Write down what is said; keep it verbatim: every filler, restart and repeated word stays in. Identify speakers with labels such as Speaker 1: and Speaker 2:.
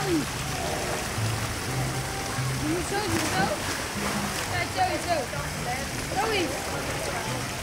Speaker 1: Joey. Can you show yourself? Yeah, Joey, show. Joey.